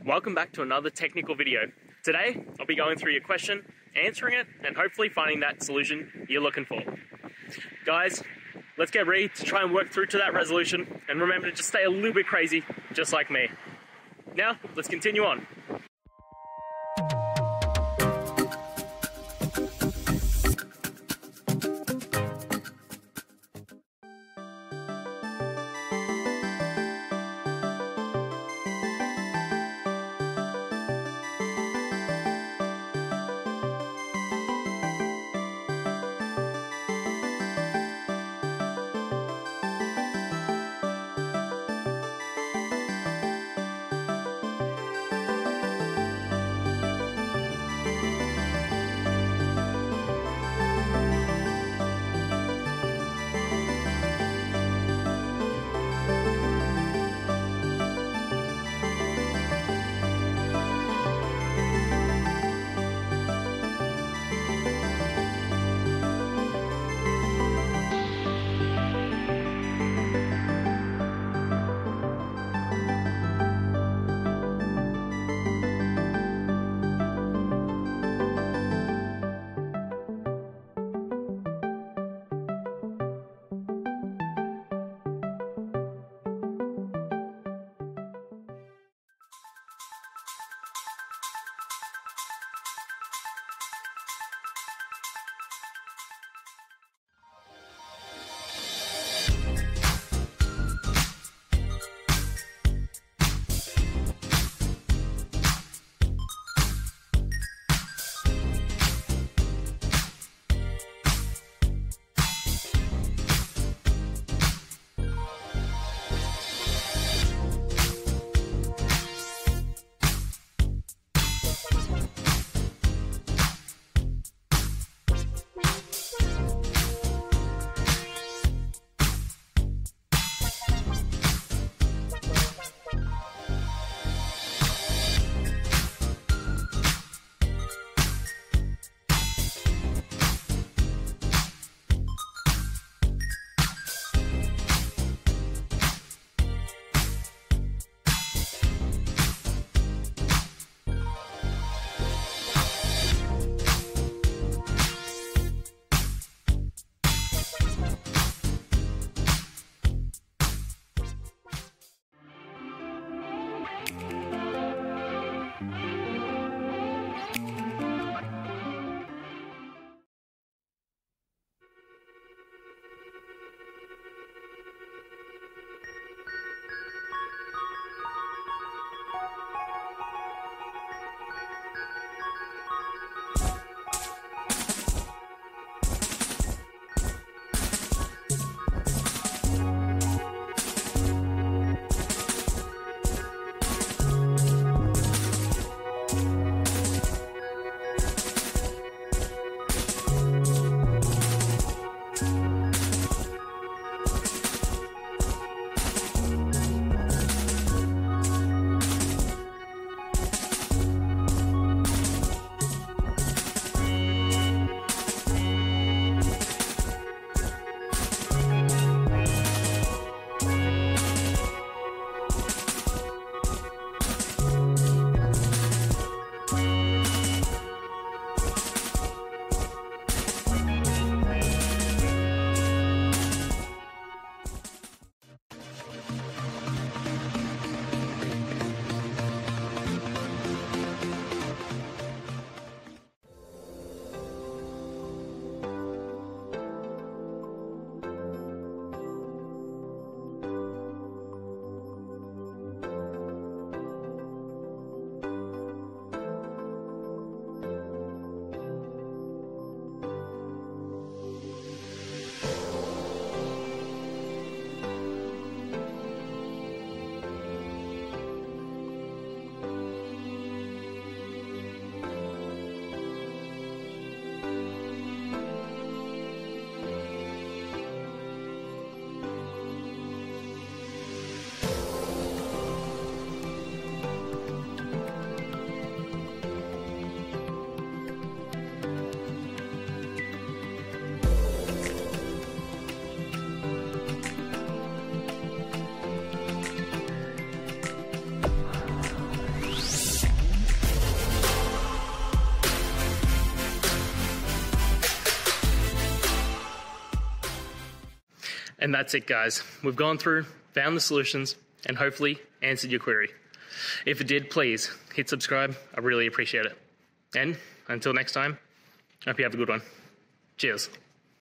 Welcome back to another technical video. Today, I'll be going through your question, answering it, and hopefully finding that solution you're looking for. Guys, let's get ready to try and work through to that resolution, and remember to just stay a little bit crazy, just like me. Now, let's continue on. And that's it, guys. We've gone through, found the solutions, and hopefully answered your query. If it did, please hit subscribe. I really appreciate it. And until next time, I hope you have a good one. Cheers.